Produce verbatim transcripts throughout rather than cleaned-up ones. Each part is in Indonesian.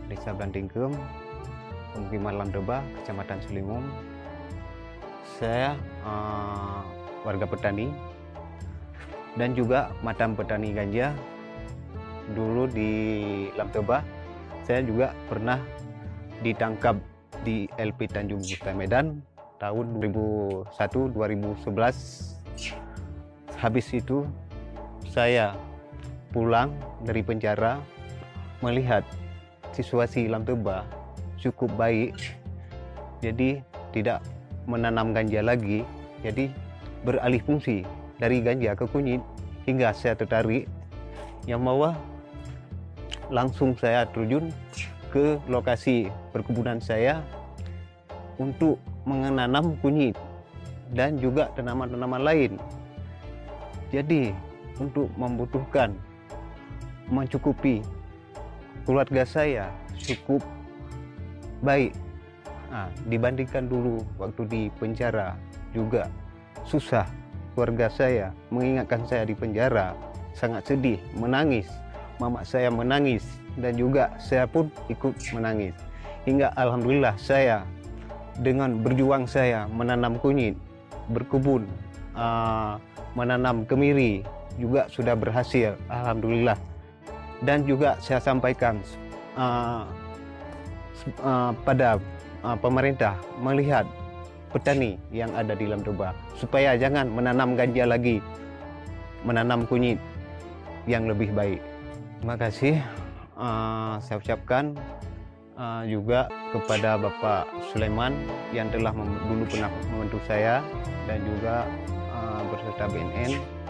Desa Blantingkem, Pemukiman Lamdeba, Kecamatan Sulimum. Saya uh, warga petani dan juga mantan petani ganja. Dulu di Lamdeba, saya juga pernah ditangkap di L P Tanjung Bursa Medan tahun dua ribu satu dua ribu sebelas. Habis itu saya pulang dari penjara melihat situasi Lamdeba cukup baik, jadi tidak menanam ganja lagi, jadi beralih fungsi dari ganja ke kunyit. Hingga saya tertarik, yang bawah langsung saya terjun ke lokasi perkebunan saya untuk menanam kunyit dan juga tanaman-tanaman lain. Jadi untuk membutuhkan mencukupi keluarga saya cukup baik. Nah, dibandingkan dulu waktu di penjara juga susah. Keluarga saya mengingatkan saya di penjara, sangat sedih, menangis. Mama saya menangis dan juga saya pun ikut menangis. Hingga alhamdulillah saya dengan berjuang saya menanam kunyit, berkebun, uh, menanam kemiri juga sudah berhasil, alhamdulillah. Dan juga saya sampaikan uh, uh, pada uh, pemerintah melihat petani yang ada di Lamdeba supaya jangan menanam ganja lagi, menanam kunyit yang lebih baik. Terima kasih uh, saya ucapkan uh, juga kepada Bapak Sulaiman yang telah dulu pernah membantu saya, dan juga uh, berserta B N N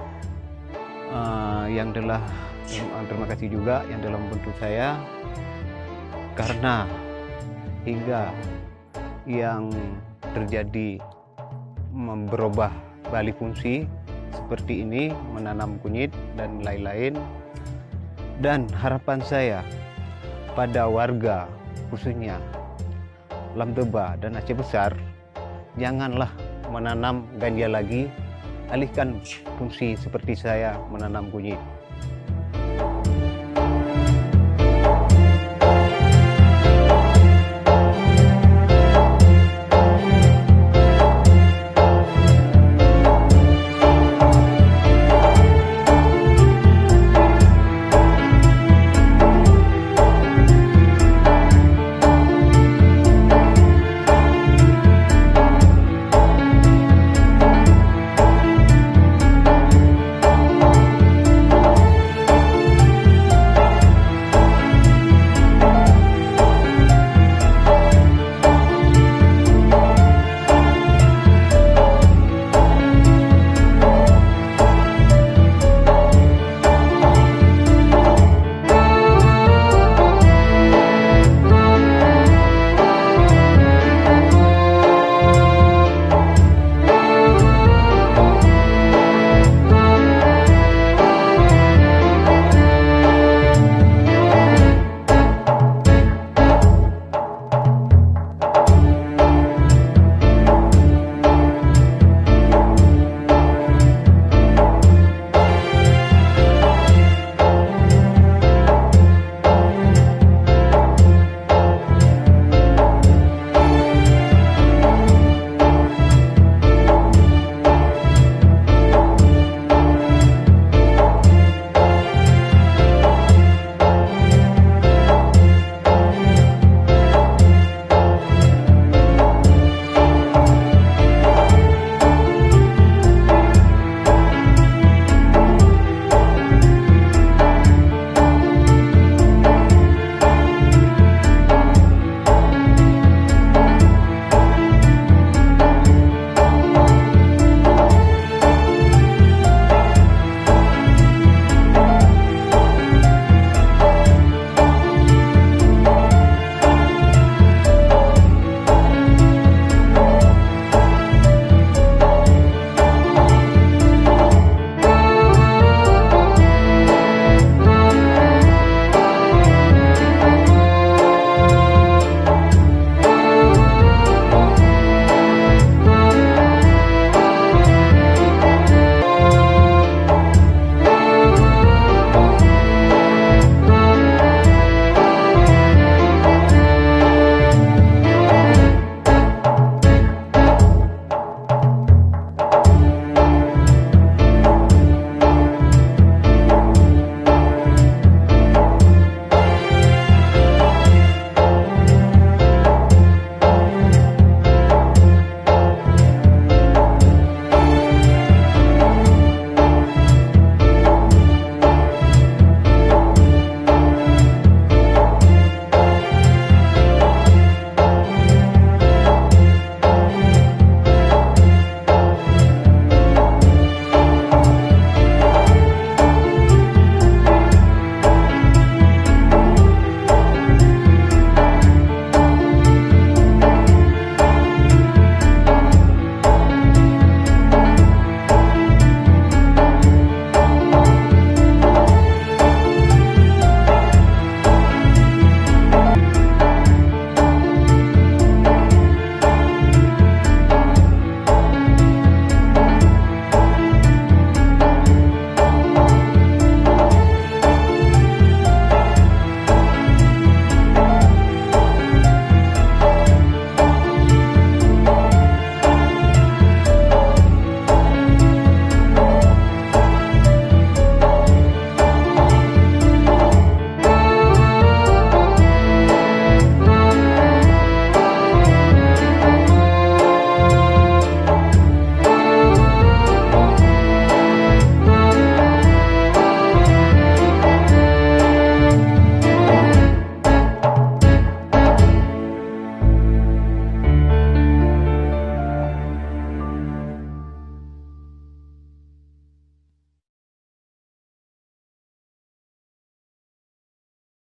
uh, yang telah uh, terima kasih juga yang telah membantu saya, karena hingga yang terjadi berubah balik fungsi seperti ini, menanam kunyit dan lain-lain. Dan harapan saya pada warga khususnya Lamdeba dan Aceh Besar, janganlah menanam ganja lagi, alihkan fungsi seperti saya menanam kunyit.